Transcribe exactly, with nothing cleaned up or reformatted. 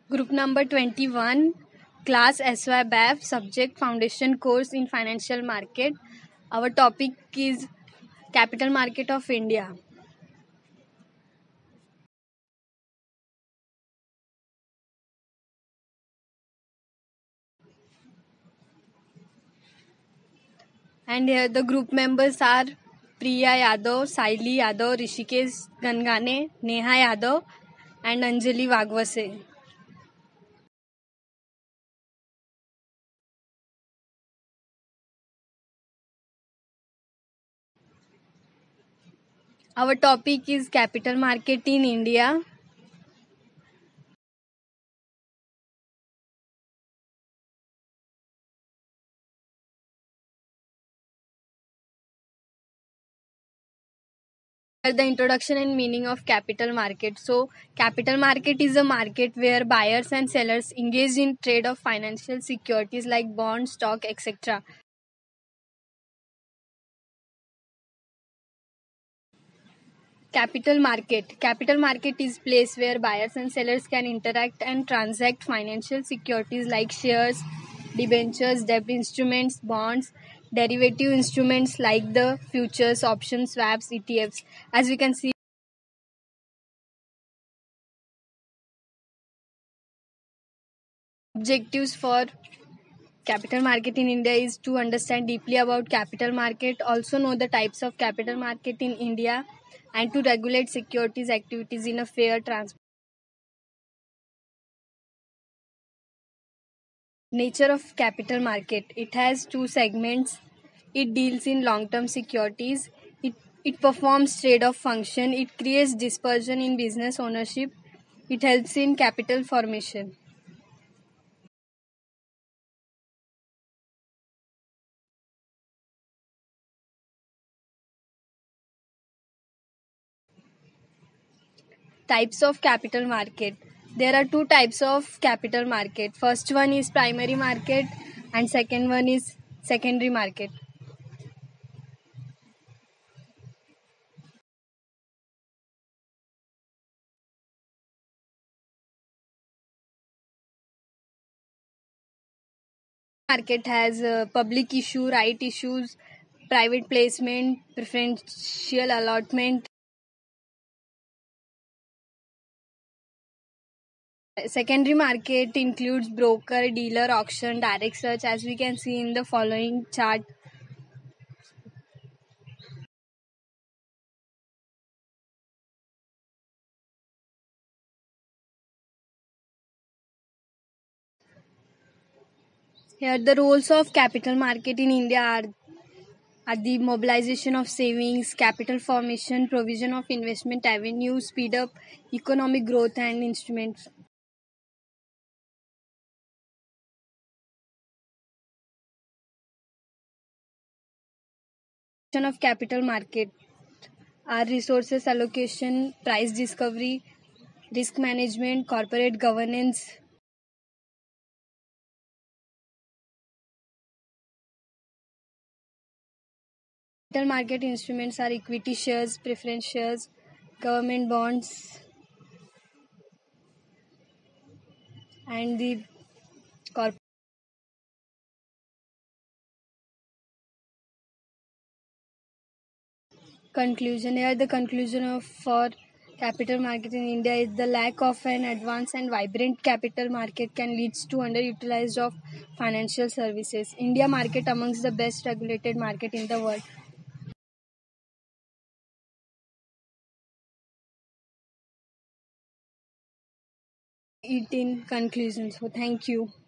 Group number twenty-one, class S Y B A F, subject foundation course in financial market. Our topic is capital market of India. And here the group members are Priya Yadav, Saili Yadav, Rishikesh Gangane, Neha Yadav and Anjali Vagwase. Our topic is capital market in India. The introduction and meaning of capital market. So, capital market is a market where buyers and sellers engage in trade of financial securities like bonds, stock, et cetera. Capital market. Capital market is place where buyers and sellers can interact and transact financial securities like shares, debentures, debt instruments, bonds, derivative instruments like the futures, options, swaps, E T Fs. As we can see, objectives for capital market in India is to understand deeply about capital market, also know the types of capital market in India, and to regulate securities activities in a fair, transparent. Nature of capital market. It has two segments. It deals in long-term securities. It, it performs trade-off function. It creates dispersion in business ownership. It helps in capital formation. Types of capital market. There are two types of capital market. First one is primary market and second one is secondary market. Market has uh, public issue, right issues, private placement, preferential allotment. Secondary market includes broker, dealer, auction, direct search, as we can see in the following chart. Here, the roles of capital market in India are, are the mobilization of savings, capital formation, provision of investment avenues, speed up economic growth and instruments. Of capital market are resources allocation, price discovery, risk management, corporate governance. Capital market instruments are equity shares, preference shares, government bonds, and the corporate. Conclusion. Here, the conclusion of for capital market in India is the lack of an advanced and vibrant capital market can lead to underutilized of financial services. India market amongst the best regulated market in the world. It in conclusion. So thank you.